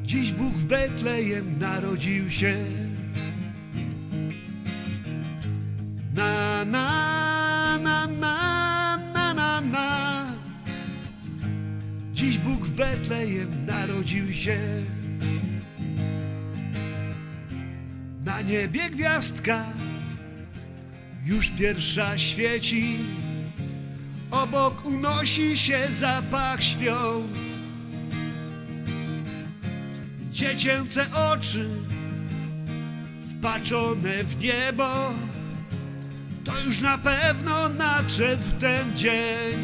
Dziś Bóg w Betlejem narodził się. Na, na, na, na, na, na, na. Dziś Bóg w Betlejem narodził się. Na niebie gwiazdka już pierwsza świeci. Obok unosi się zapach świąt. Dziecięce oczy wpatrzone w niebo. To już na pewno nadszedł ten dzień.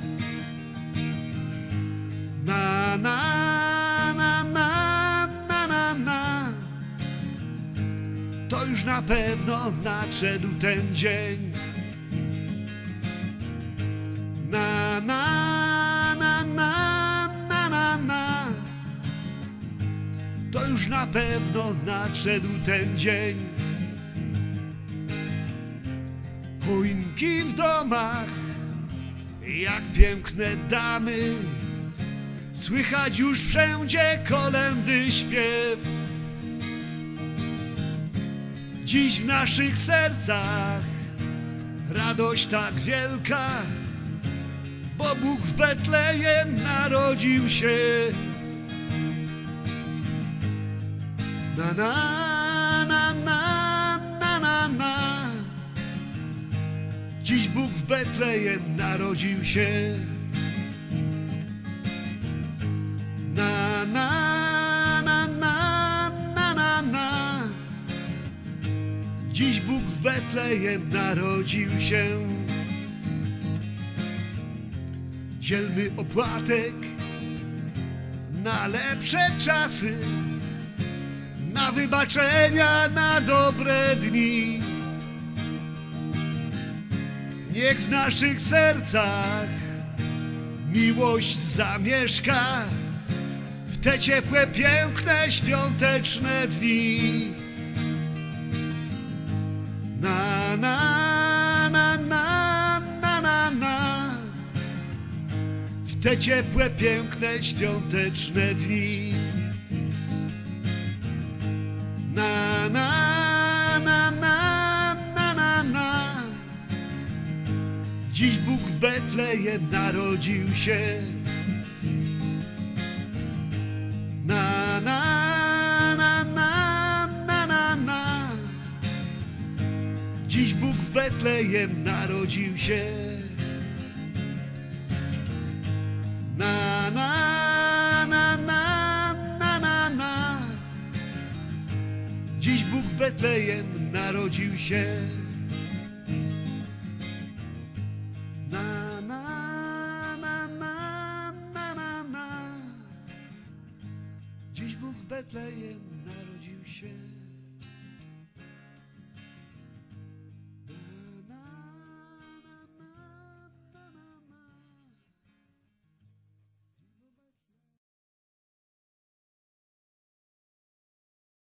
Na, na, na, na, na, na, na. To już na pewno nadszedł ten dzień. Na, na, na, na, na, na, na. To już na pewno nadszedł ten dzień. Choinki w domach, jak piękne damy. Słychać już wszędzie kolędy śpiew. Dziś w naszych sercach radość tak wielka, bo Bóg w Betlejem narodził się. Na, na, na, na, na, na, na. Dziś Bóg w Betlejem narodził się. Na, na, na, na, na, na, na. Dziś Bóg w Betlejem narodził się. Dzielmy opłatek na lepsze czasy, na wybaczenia, na dobre dni. Niech w naszych sercach miłość zamieszka w te ciepłe, piękne, świąteczne dni. Na, na, na, na, na, na, na. W te ciepłe, piękne, świąteczne dni. Na, na, na, na, na, na, na. Dziś Bóg w Betlejem narodził się. Na, na, na, na, na, na, na. Dziś Bóg w Betlejem narodził się. Na, na, na, na, na, na, na. Dziś Bóg w Betlejem narodził się.